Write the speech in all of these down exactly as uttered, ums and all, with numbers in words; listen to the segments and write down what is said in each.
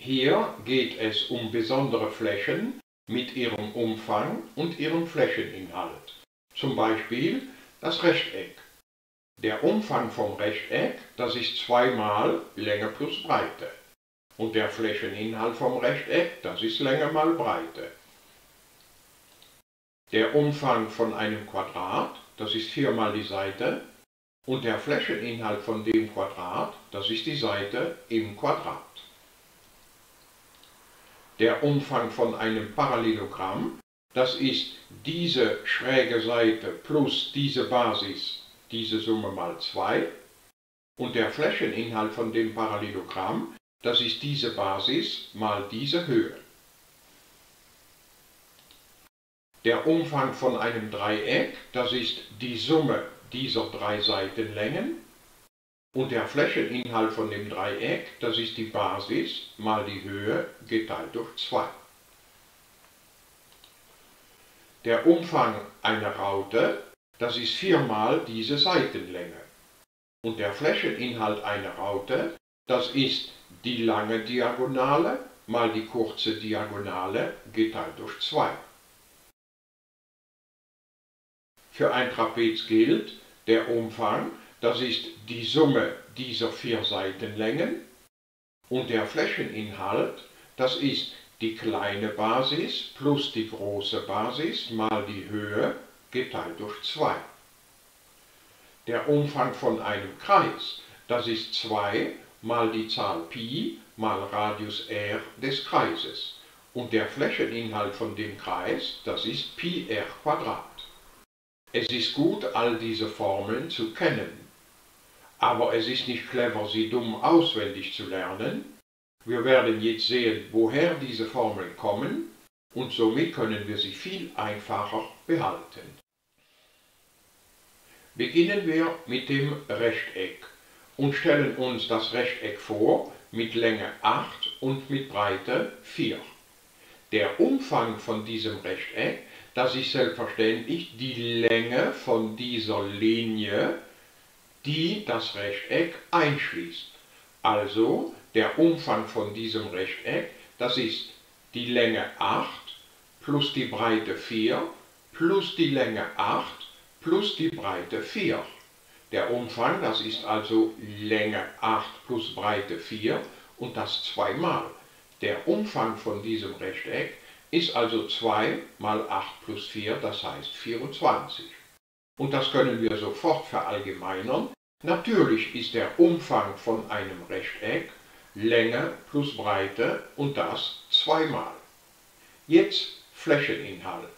Hier geht es um besondere Flächen mit ihrem Umfang und ihrem Flächeninhalt. Zum Beispiel das Rechteck. Der Umfang vom Rechteck, das ist zweimal Länge plus Breite. Und der Flächeninhalt vom Rechteck, das ist Länge mal Breite. Der Umfang von einem Quadrat, das ist viermal die Seite. Und der Flächeninhalt von dem Quadrat, das ist die Seite im Quadrat. Der Umfang von einem Parallelogramm, das ist diese schräge Seite plus diese Basis, diese Summe mal zwei. Und der Flächeninhalt von dem Parallelogramm, das ist diese Basis mal diese Höhe. Der Umfang von einem Dreieck, das ist die Summe dieser drei Seitenlängen. Und der Flächeninhalt von dem Dreieck, das ist die Basis mal die Höhe geteilt durch zwei. Der Umfang einer Raute, das ist viermal diese Seitenlänge. Und der Flächeninhalt einer Raute, das ist die lange Diagonale mal die kurze Diagonale geteilt durch zwei. Für ein Trapez gilt, der Umfang, das ist die Summe dieser vier Seitenlängen und der Flächeninhalt, das ist die kleine Basis plus die große Basis mal die Höhe geteilt durch zwei. Der Umfang von einem Kreis, das ist zwei mal die Zahl Pi mal Radius r des Kreises und der Flächeninhalt von dem Kreis, das ist Pi r Quadrat. Es ist gut, all diese Formeln zu kennen. Aber es ist nicht clever, sie dumm auswendig zu lernen. Wir werden jetzt sehen, woher diese Formeln kommen und somit können wir sie viel einfacher behalten. Beginnen wir mit dem Rechteck und stellen uns das Rechteck vor mit Länge acht und mit Breite vier. Der Umfang von diesem Rechteck, das ist selbstverständlich die Länge von dieser Linie, die das Rechteck einschließt. Also der Umfang von diesem Rechteck, das ist die Länge acht plus die Breite vier plus die Länge acht plus die Breite vier. Der Umfang, das ist also Länge acht plus Breite vier und das zweimal. Der Umfang von diesem Rechteck ist also zwei mal acht plus vier, das heißt vierundzwanzig. Und das können wir sofort verallgemeinern. Natürlich ist der Umfang von einem Rechteck Länge plus Breite und das zweimal. Jetzt Flächeninhalt.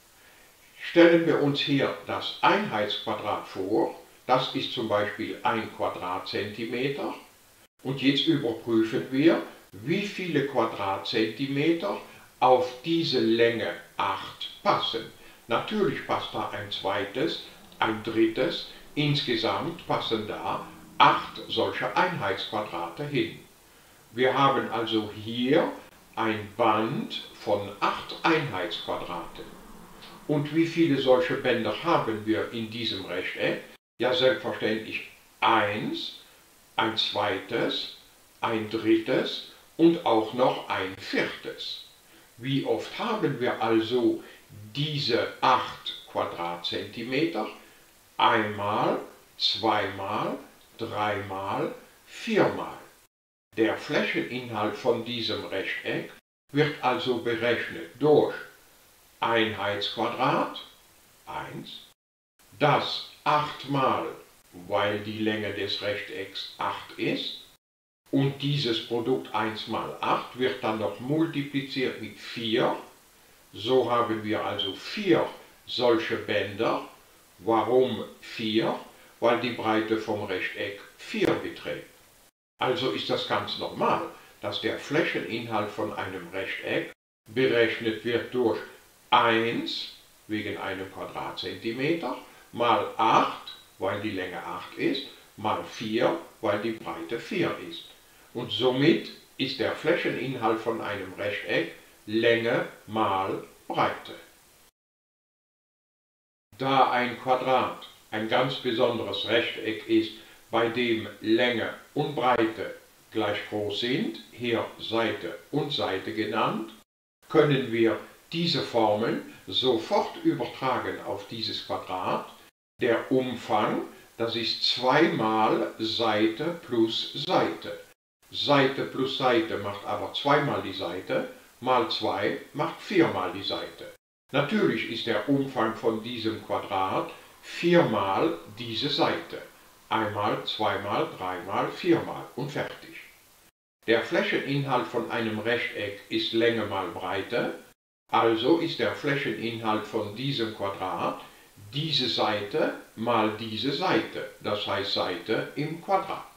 Stellen wir uns hier das Einheitsquadrat vor, das ist zum Beispiel ein Quadratzentimeter. Und jetzt überprüfen wir, wie viele Quadratzentimeter auf diese Länge acht passen. Natürlich passt da ein zweites, ein drittes, insgesamt passen da acht solche Einheitsquadrate hin. Wir haben also hier ein Band von acht Einheitsquadraten. Und wie viele solche Bänder haben wir in diesem Rechteck? Ja, selbstverständlich eins, ein zweites, ein drittes und auch noch ein viertes. Wie oft haben wir also diese acht Quadratzentimeter? Einmal, zweimal, dreimal, viermal. Der Flächeninhalt von diesem Rechteck wird also berechnet durch Einheitsquadrat, eins, das achtmal, weil die Länge des Rechtecks acht ist, und dieses Produkt eins mal acht wird dann noch multipliziert mit vier. So haben wir also vier solche Bänder. Warum vier? Weil die Breite vom Rechteck vier beträgt. Also ist das ganz normal, dass der Flächeninhalt von einem Rechteck berechnet wird durch eins wegen einem Quadratzentimeter mal acht, weil die Länge acht ist, mal vier, weil die Breite vier ist. Und somit ist der Flächeninhalt von einem Rechteck Länge mal Breite. Da ein Quadrat ein ganz besonderes Rechteck ist, bei dem Länge und Breite gleich groß sind, hier Seite und Seite genannt, können wir diese Formel sofort übertragen auf dieses Quadrat. Der Umfang, das ist zwei mal Seite plus Seite. Seite plus Seite macht aber zwei mal die Seite, mal zwei macht vier mal die Seite. Natürlich ist der Umfang von diesem Quadrat vier mal diese Seite. Einmal, zweimal, dreimal, viermal und fertig. Der Flächeninhalt von einem Rechteck ist Länge mal Breite, also ist der Flächeninhalt von diesem Quadrat diese Seite mal diese Seite, das heißt Seite im Quadrat.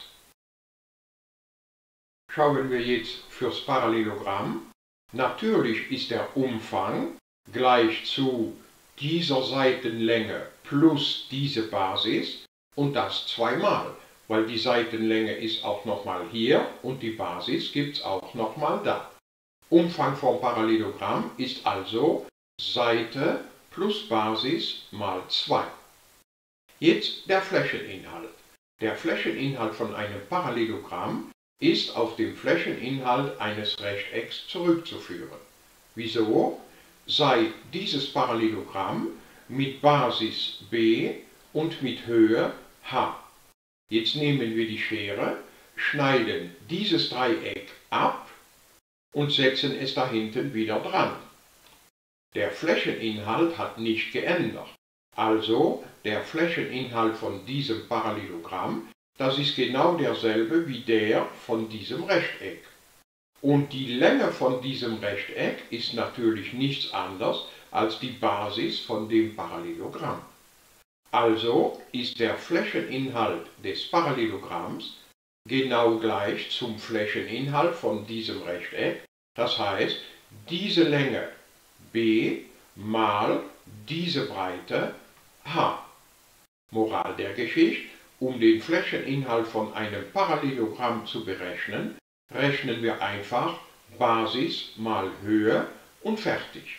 Schauen wir jetzt fürs Parallelogramm. Natürlich ist der Umfang gleich zu dieser Seitenlänge plus diese Basis und das zweimal, weil die Seitenlänge ist auch nochmal hier und die Basis gibt es auch nochmal da. Umfang vom Parallelogramm ist also Seite plus Basis mal zwei. Jetzt der Flächeninhalt. Der Flächeninhalt von einem Parallelogramm ist auf den Flächeninhalt eines Rechtecks zurückzuführen. Wieso? Sei dieses Parallelogramm mit Basis b und mit Höhe h. Jetzt nehmen wir die Schere, schneiden dieses Dreieck ab und setzen es da hinten wieder dran. Der Flächeninhalt hat nicht geändert. Also der Flächeninhalt von diesem Parallelogramm, das ist genau derselbe wie der von diesem Rechteck. Und die Länge von diesem Rechteck ist natürlich nichts anderes als die Basis von dem Parallelogramm. Also ist der Flächeninhalt des Parallelogramms genau gleich zum Flächeninhalt von diesem Rechteck. Das heißt, diese Länge b mal diese Breite h. Moral der Geschichte: Um den Flächeninhalt von einem Parallelogramm zu berechnen, rechnen wir einfach Basis mal Höhe und fertig.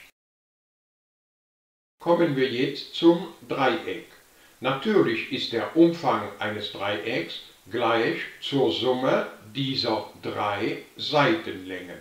Kommen wir jetzt zum Dreieck. Natürlich ist der Umfang eines Dreiecks gleich zur Summe dieser drei Seitenlängen.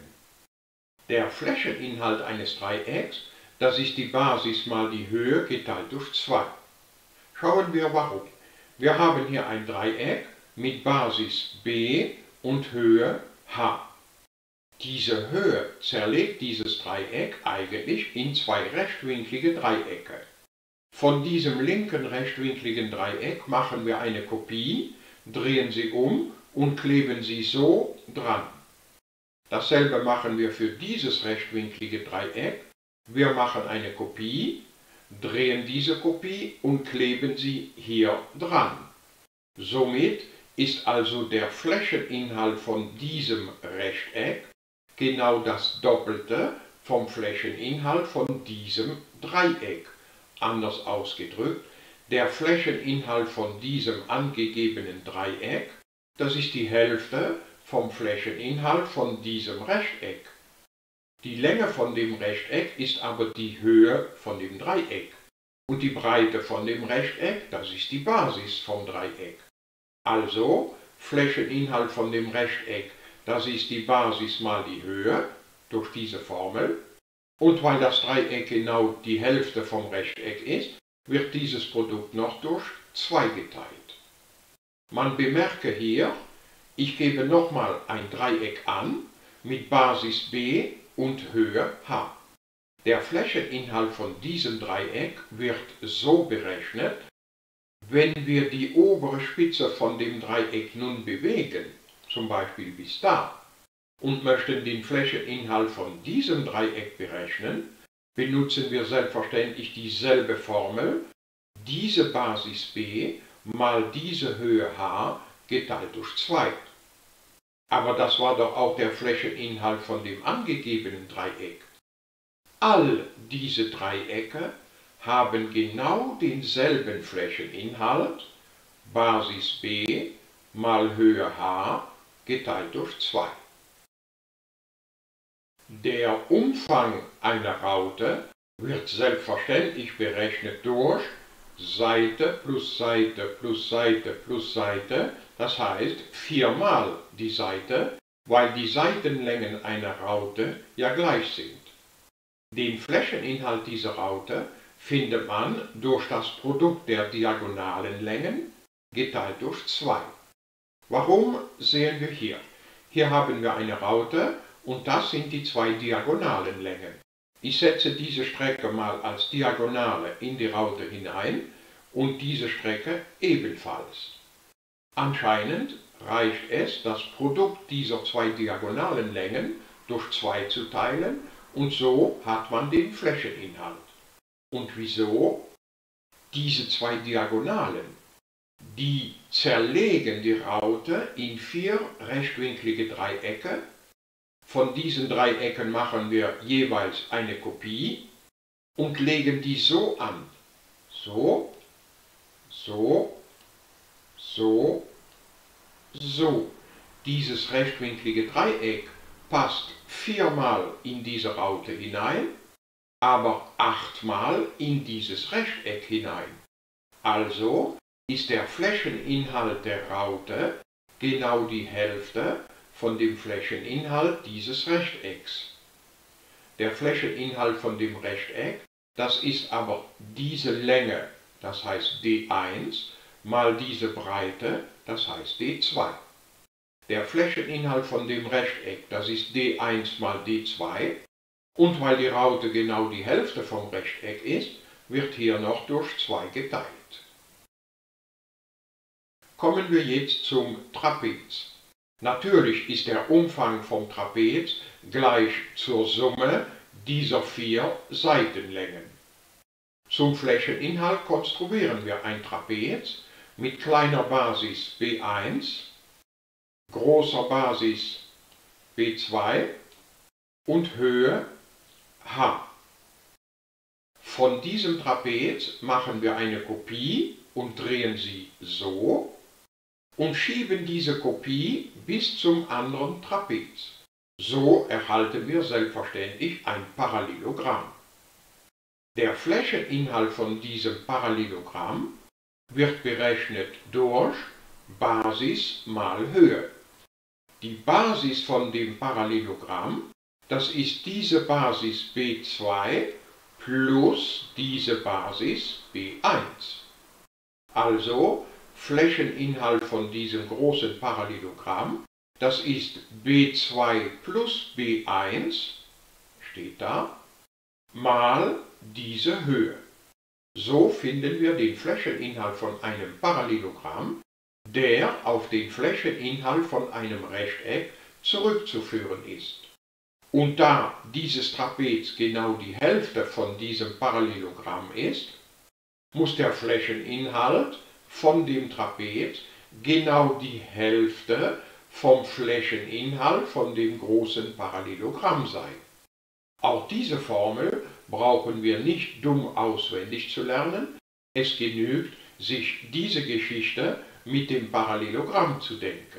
Der Flächeninhalt eines Dreiecks, das ist die Basis mal die Höhe geteilt durch zwei. Schauen wir warum. Wir haben hier ein Dreieck mit Basis b und Höhe h. Diese Höhe zerlegt dieses Dreieck eigentlich in zwei rechtwinklige Dreiecke. Von diesem linken rechtwinkligen Dreieck machen wir eine Kopie, drehen sie um und kleben sie so dran. Dasselbe machen wir für dieses rechtwinklige Dreieck. Wir machen eine Kopie, drehen diese Kopie und kleben sie hier dran. Somit ist also der Flächeninhalt von diesem Rechteck genau das Doppelte vom Flächeninhalt von diesem Dreieck. Anders ausgedrückt, der Flächeninhalt von diesem angegebenen Dreieck, das ist die Hälfte vom Flächeninhalt von diesem Rechteck. Die Länge von dem Rechteck ist aber die Höhe von dem Dreieck. Und die Breite von dem Rechteck, das ist die Basis vom Dreieck. Also, Flächeninhalt von dem Rechteck, das ist die Basis mal die Höhe, durch diese Formel. Und weil das Dreieck genau die Hälfte vom Rechteck ist, wird dieses Produkt noch durch zwei geteilt. Man bemerke hier, ich gebe nochmal ein Dreieck an mit Basis b und Höhe h. Der Flächeninhalt von diesem Dreieck wird so berechnet, wenn wir die obere Spitze von dem Dreieck nun bewegen, zum Beispiel bis da, und möchten den Flächeninhalt von diesem Dreieck berechnen, benutzen wir selbstverständlich dieselbe Formel, diese Basis b mal diese Höhe h geteilt durch zwei. Aber das war doch auch der Flächeninhalt von dem angegebenen Dreieck. All diese Dreiecke haben genau denselben Flächeninhalt, Basis b mal Höhe h geteilt durch zwei. Der Umfang einer Raute wird selbstverständlich berechnet durch Seite plus Seite plus Seite plus Seite das heißt viermal die Seite, weil die Seitenlängen einer Raute ja gleich sind. Den Flächeninhalt dieser Raute findet man durch das Produkt der diagonalen Längen geteilt durch zwei. Warum sehen wir hier? Hier haben wir eine Raute und das sind die zwei diagonalen Längen. Ich setze diese Strecke mal als Diagonale in die Raute hinein und diese Strecke ebenfalls. Anscheinend reicht es, das Produkt dieser zwei diagonalen Längen durch zwei zu teilen und so hat man den Flächeninhalt. Und wieso? Diese zwei Diagonalen, die zerlegen die Raute in vier rechtwinklige Dreiecke. Von diesen Dreiecken machen wir jeweils eine Kopie und legen die so an. So, so, so, so. Dieses rechtwinklige Dreieck passt viermal in diese Raute hinein, aber achtmal in dieses Rechteck hinein. Also ist der Flächeninhalt der Raute genau die Hälfte von dem Flächeninhalt dieses Rechtecks. Der Flächeninhalt von dem Rechteck, das ist aber diese Länge, das heißt d eins, mal diese Breite, das heißt d zwei. Der Flächeninhalt von dem Rechteck, das ist d eins mal d zwei, und weil die Raute genau die Hälfte vom Rechteck ist, wird hier noch durch zwei geteilt. Kommen wir jetzt zum Trapez. Natürlich ist der Umfang vom Trapez gleich zur Summe dieser vier Seitenlängen. Zum Flächeninhalt konstruieren wir ein Trapez mit kleiner Basis b eins, großer Basis b zwei und Höhe h. Von diesem Trapez machen wir eine Kopie und drehen sie so und schieben diese Kopie bis zum anderen Trapez. So erhalten wir selbstverständlich ein Parallelogramm. Der Flächeninhalt von diesem Parallelogramm wird berechnet durch Basis mal Höhe. Die Basis von dem Parallelogramm, das ist diese Basis b zwei plus diese Basis b eins. Also Flächeninhalt von diesem großen Parallelogramm, das ist b zwei plus b eins, steht da, mal diese Höhe. So finden wir den Flächeninhalt von einem Parallelogramm, der auf den Flächeninhalt von einem Rechteck zurückzuführen ist. Und da dieses Trapez genau die Hälfte von diesem Parallelogramm ist, muss der Flächeninhalt von dem Trapez genau die Hälfte vom Flächeninhalt von dem großen Parallelogramm sein. Auch diese Formel brauchen wir nicht dumm auswendig zu lernen, es genügt, sich diese Geschichte mit dem Parallelogramm zu denken.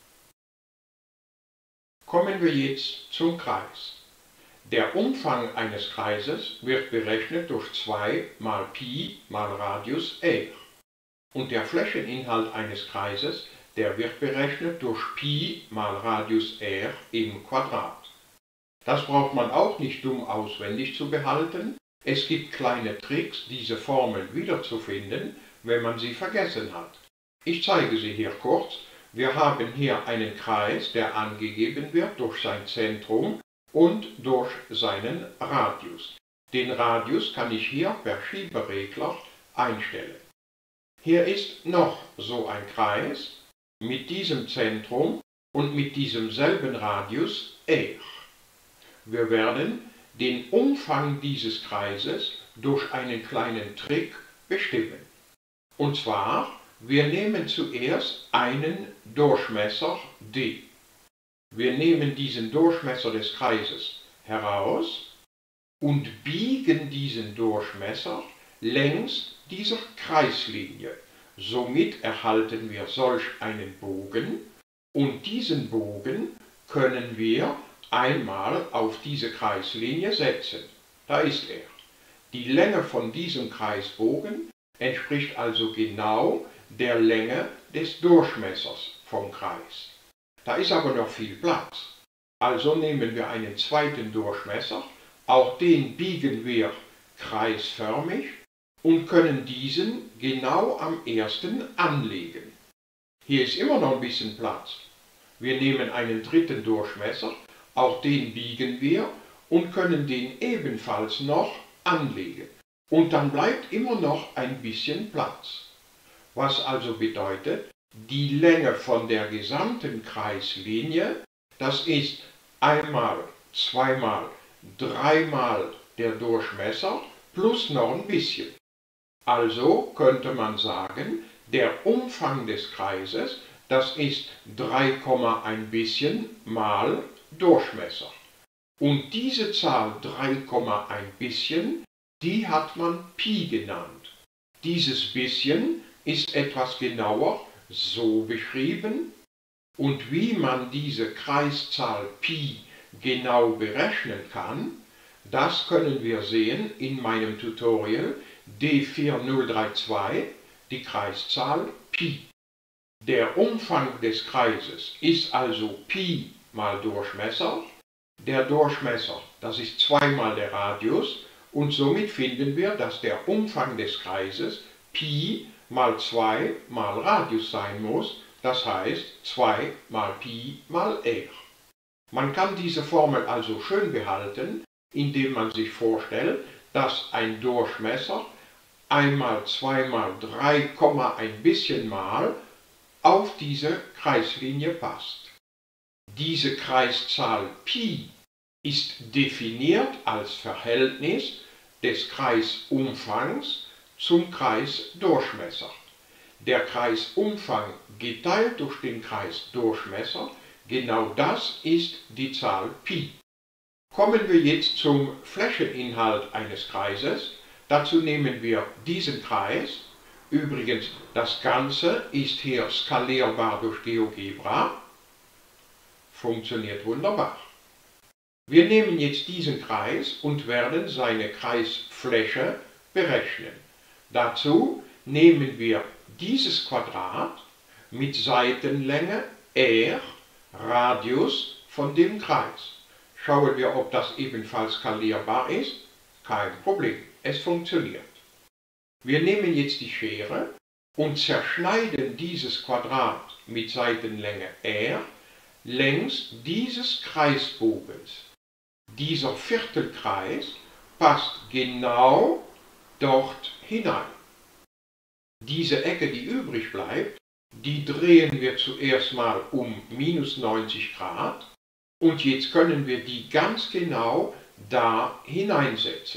Kommen wir jetzt zum Kreis. Der Umfang eines Kreises wird berechnet durch zwei mal Pi mal Radius r. Und der Flächeninhalt eines Kreises, der wird berechnet durch Pi mal Radius r im Quadrat. Das braucht man auch nicht dumm auswendig zu behalten. Es gibt kleine Tricks, diese Formeln wiederzufinden, wenn man sie vergessen hat. Ich zeige sie hier kurz. Wir haben hier einen Kreis, der angegeben wird durch sein Zentrum und durch seinen Radius. Den Radius kann ich hier per Schieberegler einstellen. Hier ist noch so ein Kreis mit diesem Zentrum und mit diesem selben Radius r. Wir werden den Umfang dieses Kreises durch einen kleinen Trick bestimmen. Und zwar, wir nehmen zuerst einen Durchmesser d. Wir nehmen diesen Durchmesser des Kreises heraus und biegen diesen Durchmesser längs dieser Kreislinie. Somit erhalten wir solch einen Bogen und diesen Bogen können wir einmal auf diese Kreislinie setzen. Da ist er. Die Länge von diesem Kreisbogen entspricht also genau der Länge des Durchmessers vom Kreis. Da ist aber noch viel Platz. Also nehmen wir einen zweiten Durchmesser, auch den biegen wir kreisförmig und können diesen genau am ersten anlegen. Hier ist immer noch ein bisschen Platz. Wir nehmen einen dritten Durchmesser, auch den biegen wir und können den ebenfalls noch anlegen. Und dann bleibt immer noch ein bisschen Platz. Was also bedeutet, die Länge von der gesamten Kreislinie, das ist einmal, zweimal, dreimal der Durchmesser plus noch ein bisschen. Also könnte man sagen, der Umfang des Kreises, das ist drei, ein bisschen mal Durchmesser. Und diese Zahl drei, ein bisschen, die hat man Pi genannt. Dieses bisschen ist etwas genauer so beschrieben. Und wie man diese Kreiszahl Pi genau berechnen kann, das können wir sehen in meinem Tutorial D vier null drei zwei, die Kreiszahl Pi. Der Umfang des Kreises ist also Pi mal Durchmesser. Der Durchmesser, das ist zweimal der Radius, und somit finden wir, dass der Umfang des Kreises Pi mal zwei mal Radius sein muss, das heißt zwei mal Pi mal r. Man kann diese Formel also schön behalten, indem man sich vorstellt, dass ein Durchmesser einmal, zweimal, drei, ein bisschen mal auf diese Kreislinie passt. Diese Kreiszahl Pi ist definiert als Verhältnis des Kreisumfangs zum Kreisdurchmesser. Der Kreisumfang geteilt durch den Kreisdurchmesser, genau das ist die Zahl Pi. Kommen wir jetzt zum Flächeninhalt eines Kreises. Dazu nehmen wir diesen Kreis. Übrigens, das Ganze ist hier skalierbar durch GeoGebra. Funktioniert wunderbar. Wir nehmen jetzt diesen Kreis und werden seine Kreisfläche berechnen. Dazu nehmen wir dieses Quadrat mit Seitenlänge r, Radius von dem Kreis. Schauen wir, ob das ebenfalls skalierbar ist. Kein Problem, es funktioniert. Wir nehmen jetzt die Schere und zerschneiden dieses Quadrat mit Seitenlänge r längs dieses Kreisbogens. Dieser Viertelkreis passt genau dort hinein. Diese Ecke, die übrig bleibt, die drehen wir zuerst mal um minus neunzig Grad und jetzt können wir die ganz genau da hineinsetzen.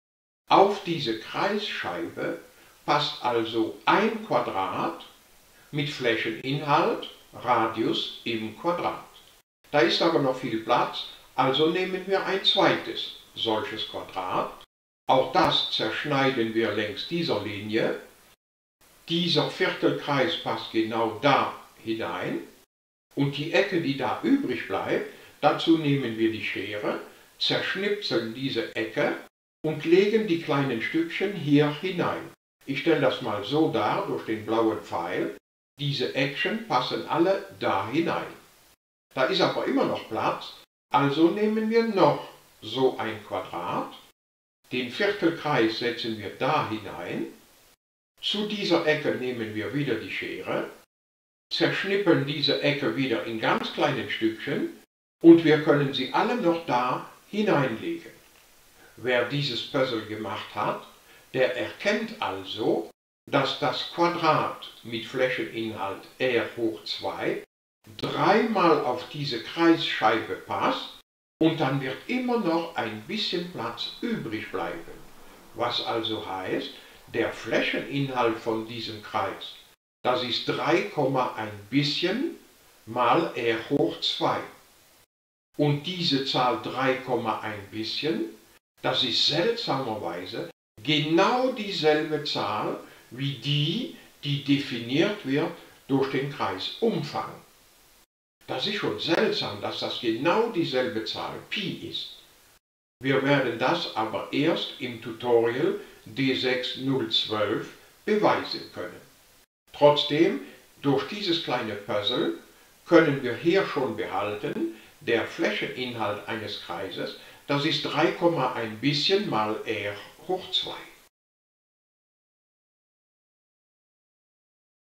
Auf diese Kreisscheibe passt also ein Quadrat mit Flächeninhalt, Radius im Quadrat. Da ist aber noch viel Platz, also nehmen wir ein zweites solches Quadrat. Auch das zerschneiden wir längs dieser Linie. Dieser Viertelkreis passt genau da hinein. Und die Ecke, die da übrig bleibt, dazu nehmen wir die Schere, zerschnipseln diese Ecke und legen die kleinen Stückchen hier hinein. Ich stelle das mal so dar durch den blauen Pfeil. Diese Eckchen passen alle da hinein. Da ist aber immer noch Platz, also nehmen wir noch so ein Quadrat. Den Viertelkreis setzen wir da hinein. Zu dieser Ecke nehmen wir wieder die Schere, zerschnippeln diese Ecke wieder in ganz kleinen Stückchen und wir können sie alle noch da hineinlegen. Wer dieses Puzzle gemacht hat, der erkennt also, dass das Quadrat mit Flächeninhalt r hoch zwei dreimal auf diese Kreisscheibe passt und dann wird immer noch ein bisschen Platz übrig bleiben. Was also heißt, der Flächeninhalt von diesem Kreis, das ist drei, ein bisschen mal r hoch zwei. Und diese Zahl drei, ein bisschen, das ist seltsamerweise genau dieselbe Zahl wie die, die definiert wird durch den Kreisumfang. Das ist schon seltsam, dass das genau dieselbe Zahl Pi ist. Wir werden das aber erst im Tutorial D sechs null zwölf beweisen können. Trotzdem, durch dieses kleine Puzzle können wir hier schon behalten, der Flächeninhalt eines Kreises, das ist drei, ein bisschen mal r hoch zwei.